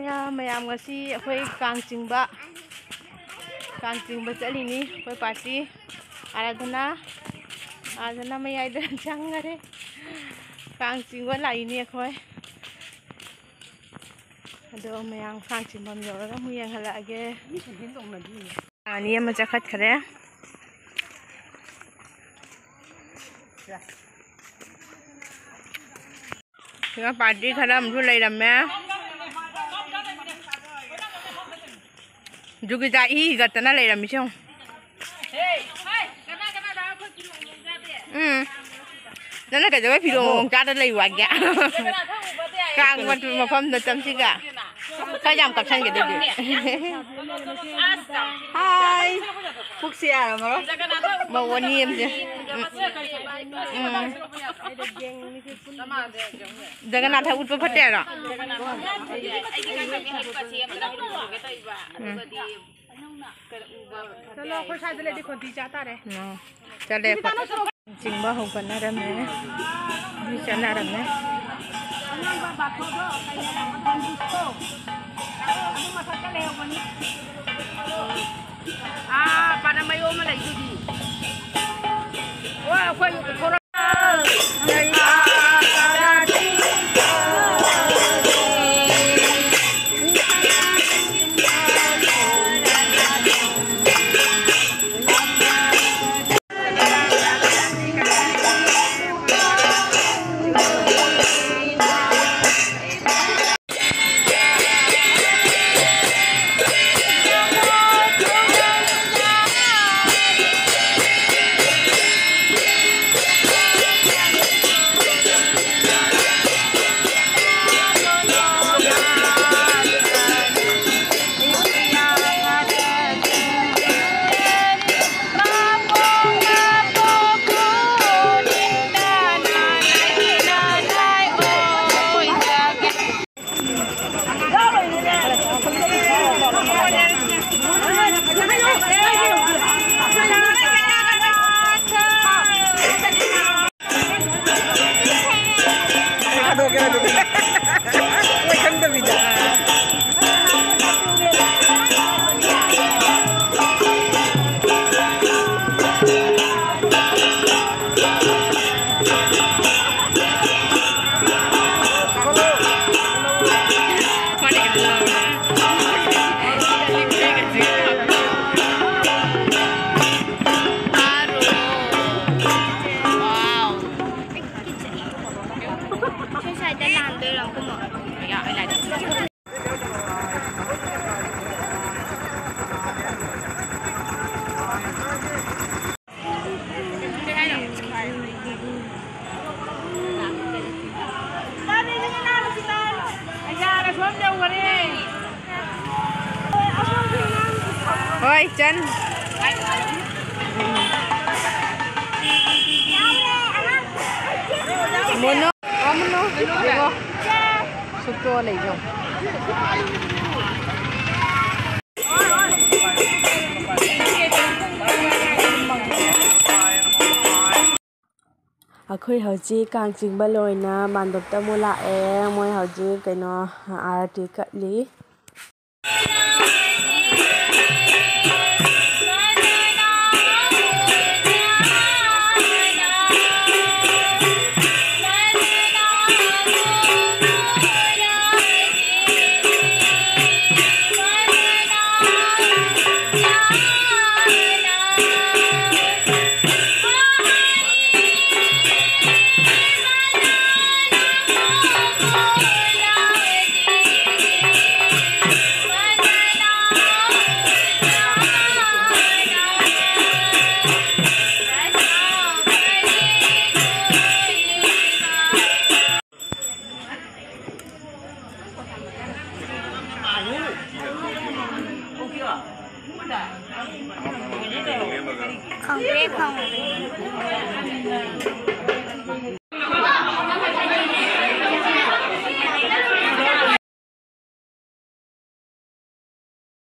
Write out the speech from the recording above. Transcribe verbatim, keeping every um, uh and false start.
maya mayam ngasi akhoi kang chingba kang chingba chalini akhoi party aradhana aradhana mayai da changare kang chingba laini akhoi ado mayam kang chingbam yoraga muyang halage ani ama chakhat khare Nga party khara amju lairamme jugi ja hi gatana lairami chong um nana ka jaga phiro ka da lai wa gya kang wat mafam da chamsi ga ka jam kapsan ge de hai puksia ma ma woni em je Jagannath utpa phate ra चलो कोई शायद लेडी खोती चाहता रे चले चिंबा हो करना रे मैं भी चला रे मैं आ पाना mayo malai jadi wah कोई corona Oi, Chan. Mono, mono, देखो, सुतो ले जाओ. अखोई हौजी कांग चिंगबा लोइना मानदोपता मोला ए मोय हौजी कइनो आरती कटली không biết không